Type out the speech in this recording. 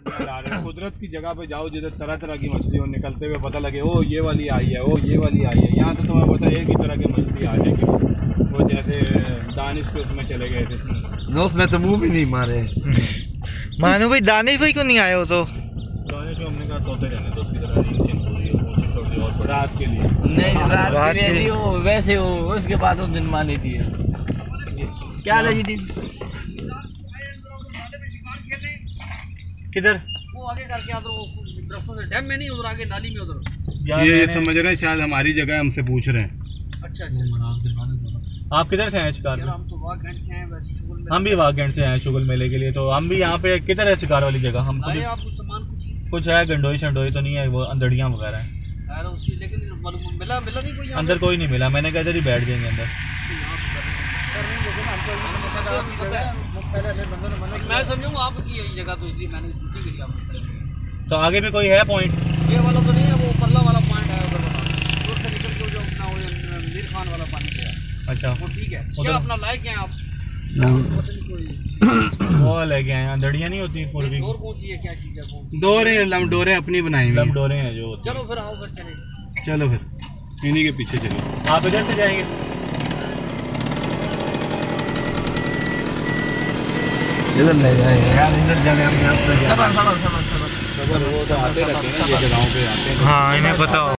कुदरत की जगह पे जाओ जिधर तरह तरह की मछली हो, निकलते हुए पता लगे ओ ये वाली आई है, ओ ये वाली आई है। यहाँ तो तुम्हें पता है एक ही तरह की मछली आ जाएगी, वो जैसे दानिश के उसमें चले गए थे, उसमें तो मुंह भी नहीं मारे। मानो भाई दानिश भाई को नहीं आए हो तो दानिश को हमने कहा तोते रहने तो उसकी तरह छोटी और रात के लिए नहीं, रात के लिए नहीं, वो वैसे हो उसके बाद उस दिन मानी थी। क्या लगी थी किधर वो आगे करके दरख्तों से डैम में नहीं, उधर आगे नाली में उधर। ये समझ रहे हैं शायद हमारी जगह हमसे पूछ रहे हैं। अच्छा अच्छा, आप किधर से हैं शिकार में? हम तो वाघगंज से हैं, वैसे शुगल में हम भी वाघगंज से हैं शुगल मेले के लिए। तो हम भी यहाँ पे किधर है शिकार वाली जगह? हम लाए आप कुछ सामान कुछ है, गंडोई शंडोई तो नहीं है, वो अंदड़ियाँ वगैरह हैं यार उसी, लेकिन मिला नहीं कोई यहाँ अंदर? कोई नहीं मिला, मैंने कहा इधर ही बैठ जाएंगे अंदर। मैं समझूंगा आपकी यही जगह, तो इसलिए मैंने पूछी करी आपको। तो आगे भी कोई है पॉइंट? ये वाला तो नहीं है, वो परला वाला पॉइंट है उधर वाला, दूर से निकल के जो अपना वो मीर खान वाला पानी है। अच्छा वो ठीक है। उधर- क्या अपना लाए क्या आप? वो लेके आए हैं, अंदड़ियाँ नहीं होती पूर्वी? और कौन सी है, क्या चीज़ है? डोरे लमडोरे अपनी बनाई हुई हैं। लमडोरे हैं जो। चलो फिर आओ, फिर चले। चलो फिर इन्हीं के पीछे चलो। आप इधर से जाएंगे? इधर ले जाएंगे यार, इधर जाने हम यहाँ पे वो तो आते रहते हैं ये जगहों पे आते हैं। हाँ इन्हें पता हो।